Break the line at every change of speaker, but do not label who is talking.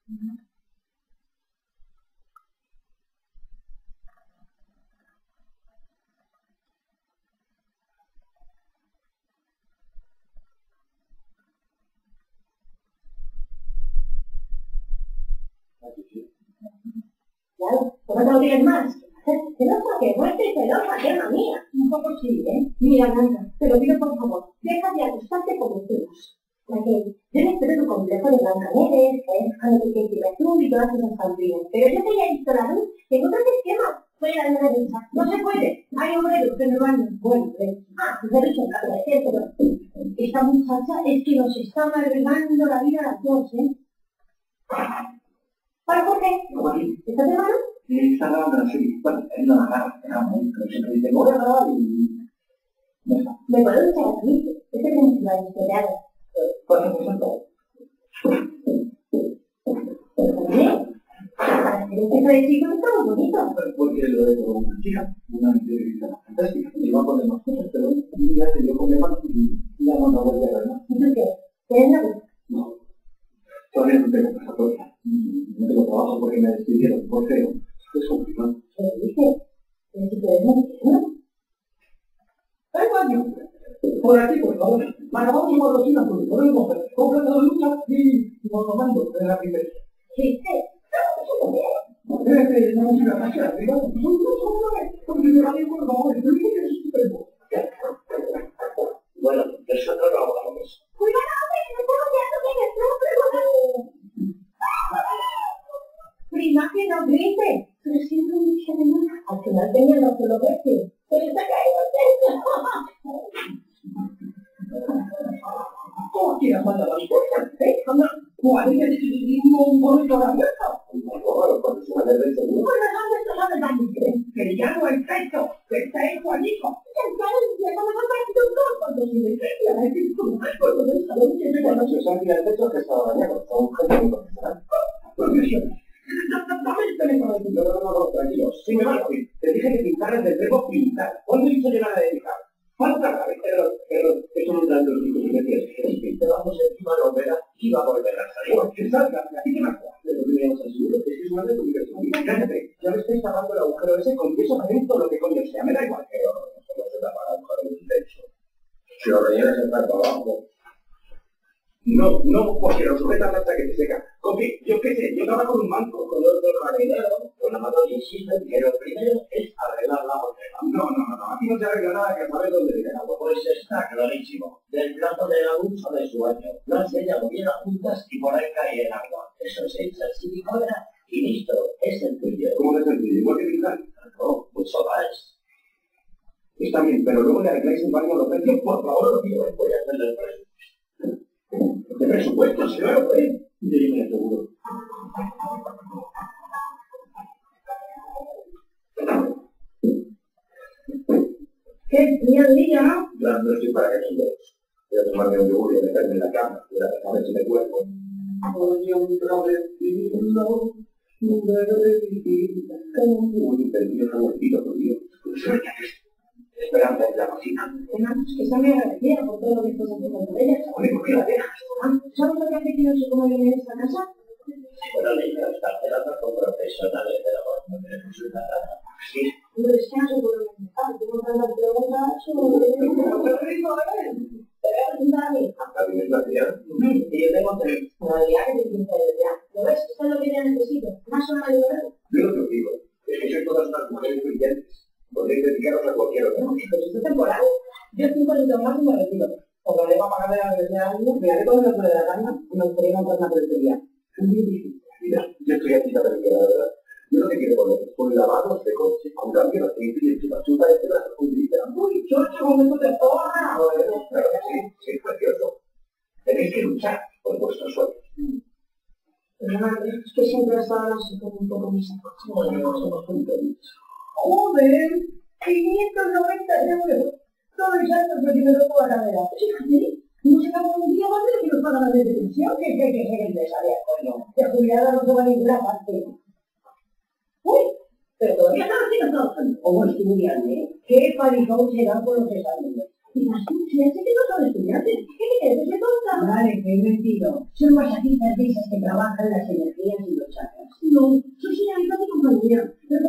Claro, ¿cómo te lo quieres más? Que no saquemos este celosa, tierra mía. Un poco sí, ¿eh? Mira, Blanca, te lo pido por favor, deja de acostarte como decimos. Raquel, yo no espero tu complejo de Blancanieves, que tienes tú y todas esas fantasías. Pero yo te he visto la luz en otros esquemas. Fuera de la derecha. No se puede. Hay obreros en el baño. Bueno, pues he dicho nada, es cierto, pero esta muchacha es que nos está amargando la vida a las dos, ¿eh? ¿Para por qué? ¿Estás de mano?
Sí, está grabando la serie. Bueno, es una rara, pero siempre dice, voy a grabar y... no está.
Me puedo echar a mí. Este es un plan esperado.
Por ejemplo,
Este proyecto está muy bonito.
porque lo de una chica, una entrevista fantástica, y va a poner más cosas, pero un día se dio problemas y ya no volví a ver más.
¿Y tú qué? ¿Tienes novio?
No, todavía no tengo pasatoria. No tengo trabajo porque me despidieron por feo. Es complicado.
¿Qué dices? ¿Pero si tú eres mexicano?
¡Ay, baño! Por aquí, por favor. Para vamos por los chinos, por lo mismo, compra todo lucha y por comando de la primera.
¿Qué?
No vamos a ir a la casa, digamos. Porque me va a ir por favor, estoy bien que es estupendo. Bueno, eso no lo hablamos.
¡Cuidado, que me estoy rodeando que me estoy prima, que no grites. Pero siempre me dice de nada. Al final tenía no solo verte. Pero está caído el techo.
¿Cómo quieras mandar las cosas? Anda, ¿cuál es un bonito la mesa? Bueno, cuando se va a ver el segundo.
Bueno, ¿dónde está la verdad?
Que ya no hay techo, que está hecho allí.
Porque si me creía,
Cuando se salga el techo, que estaba dañado, está un genio muy profesional. Dame el teléfono de tu no, tranquilo. Sí, me va a oír. Te dije que pintaras del verbo pintar. ¿Cuándo he dicho llegar a dedicar? Falta grave. Pero, eso no dan los chicos y me tienes que te vamos encima de la opera y va a volver a salir. Bueno, que salga, así que más de lo que me vamos a seguro, que es una de tu diversión. Cállate, ya me estáis tapando el agujero ese con queso caliente o lo que coño sea. Me da igual, pero no se tapa el agujero del techo. Si lo rellenas entrar para abajo. No, porque lo sujetas hasta que te seca. Porque, yo qué sé, yo trabajo con un banco, con los jardineros, con la mano que insisten que lo primero es arreglar la botella. No, aquí no se arregla nada que saber dónde viene el agua. Pues está clarísimo. Del plato de la ducha de su baño. Lo han sellado bien a juntas y por ahí cae el agua. Eso se echa el silicona y listo, es sencillo. ¿Cómo es sencillo? ¿Igual que pintar? No, mucho más. Está bien, pero luego le arregláis el baño a los precios, por favor, lo quiero, voy a hacerle el precio. ¿De presupuesto? Si no lo pueden. Yo me aseguro.
¿Qué? Día al día, ¿no?
Claro, no estoy para que son dos. Voy a tomarme un yogur y a meterme en la cama. A ver si me cuerpo. Oye, otra vez, no, muy perdido, favorito, por Dios. Esperanza en la cocina.
Que se me agradecida por todo lo que estás haciendo con ella.
Oye, ¿por qué la dejas?
¿Sabes lo que hace que no sé cómo viene en esta casa?
Bueno, le digo, está esperando con profesionales de la voz, no tenemos una rata. Sí.
No, es que no se puede empezar. Tengo tantas preguntas sobre...
Pero rico,
Te voy a preguntar a mí.
hasta que me la tía.
Y yo tengo tres. No, ya que te pinta de ya. ¿Lo ves? Esto es lo que yo necesito. Más o menos de
Yo lo que os digo es que sois todas unas mujeres brillantes. Podéis dedicaros a cualquier otra.
Pues esto es temporal. Yo 5 años más y me retiro. O problema para pagarle la universidad a alguien, me haré todo lo que le da la gana y me gustaría montar una peluquería. Es muy difícil.
Mira, yo estoy aquí para ver, la verdad. Yo lo que quiero volver es con lavados de coche, con cambio de aceite y chupa chupa este brazo fundita.
Uy, chocho, con esto te porra.
Bueno, claro que sí, es precioso. Tenéis que luchar por vuestros sueños.
Perdóname, es que siempre he estado así con un poco mis sacos.
Bueno, somos juntos.
¡Joder! 590 euros. Todos los años me tiene loco la cadera. Fíjate, no se acabó un día más de que nos pagan la de pensión. ¿Qué ser empresaria, coño? De jubilada no se va a ninguna parte. Uy, pero todavía están haciendo trabajando. ¿Cómo estudian, eh? ¿Qué palizón se dan por los exámenes? Y más tú, si ya sé que no son estudiantes, ¿qué te crees? ¿Que soy tonta?
Vale, que he mentido. Son masajistas de esas que trabajan las energías y los chakras.
No, soy señorita de compañía.